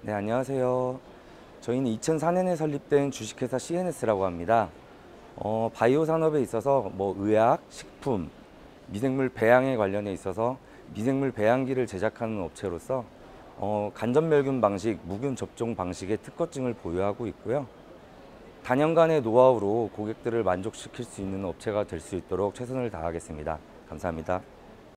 네, 안녕하세요. 저희는 2004년에 설립된 주식회사 CNS라고 합니다. 바이오 산업에 있어서 의약, 식품, 미생물 배양에 관련해 있어서 미생물 배양기를 제작하는 업체로서 간접멸균 방식, 무균 접종 방식의 특허증을 보유하고 있고요. 다년간의 노하우로 고객들을 만족시킬 수 있는 업체가 될 수 있도록 최선을 다하겠습니다. 감사합니다.